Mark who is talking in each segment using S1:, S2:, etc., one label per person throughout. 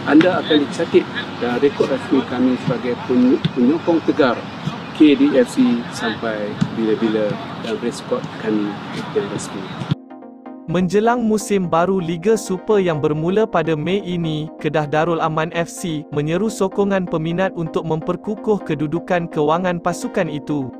S1: anda akan dicatat dalam rekod rasmi kami sebagai penyokong tegar KDFC sampai bila-bila dan rekod kami yang rasmi.
S2: Menjelang musim baru Liga Super yang bermula pada Mei ini, Kedah Darul Aman FC menyeru sokongan peminat untuk memperkukuh kedudukan kewangan pasukan itu.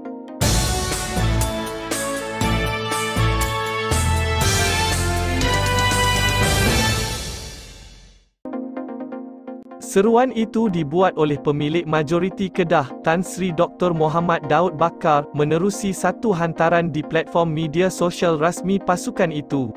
S2: Seruan itu dibuat oleh pemilik majoriti Kedah, Tan Sri Dr. Muhammad Daud Bakar, menerusi satu hantaran di platform media sosial rasmi pasukan itu.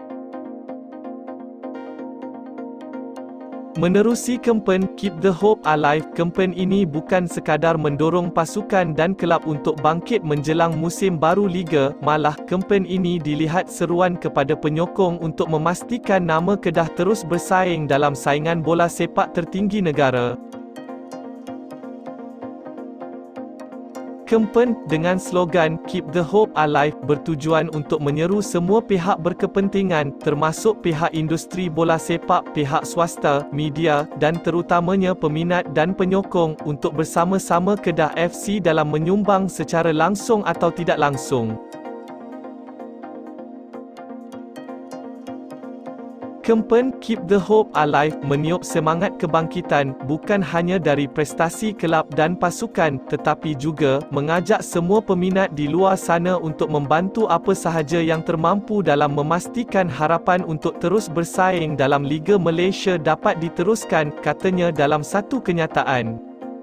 S2: Menerusi kempen Keep the Hope Alive, kempen ini bukan sekadar mendorong pasukan dan kelab untuk bangkit menjelang musim baru Liga, malah kempen ini dilihat seruan kepada penyokong untuk memastikan nama Kedah terus bersaing dalam saingan bola sepak tertinggi negara. Kempen dengan slogan Keep the Hope Alive bertujuan untuk menyeru semua pihak berkepentingan, termasuk pihak industri bola sepak, pihak swasta, media, dan terutamanya peminat dan penyokong untuk bersama-sama Kedah FC dalam menyumbang secara langsung atau tidak langsung. Kempen Keep the Hope Alive meniup semangat kebangkitan, bukan hanya dari prestasi kelab dan pasukan, tetapi juga mengajak semua peminat di luar sana untuk membantu apa sahaja yang termampu dalam memastikan harapan untuk terus bersaing dalam Liga Malaysia dapat diteruskan, katanya dalam satu kenyataan.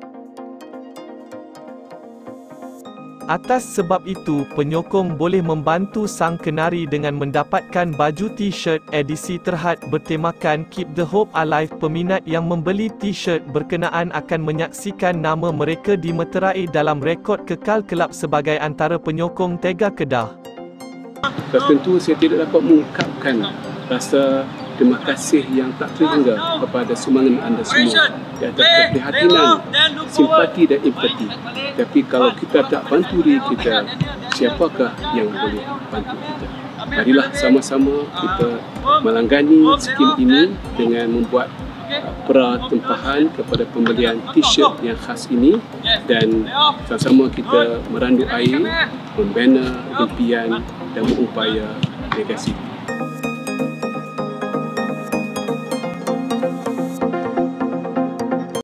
S2: Atas sebab itu, penyokong boleh membantu sang kenari dengan mendapatkan baju T-shirt edisi terhad bertemakan Keep the Hope Alive. Peminat yang membeli T-shirt berkenaan akan menyaksikan nama mereka dimeterai dalam rekod kekal kelab sebagai antara penyokong Tega Kedah.
S1: Dan tentu saya tidak dapat mengungkapkan rasa terima kasih yang tak terhingga kepada sumbangan anda semua di atas keprihatinan, simpati dan empati. Tapi kalau kita tak bantu diri kita, siapakah yang boleh bantu kita? Marilah sama-sama kita melanggani skim ini dengan membuat pra-tempahan kepada pembelian T-shirt yang khas ini dan sama-sama kita merandu air, membina impian dan mengupaya legasi.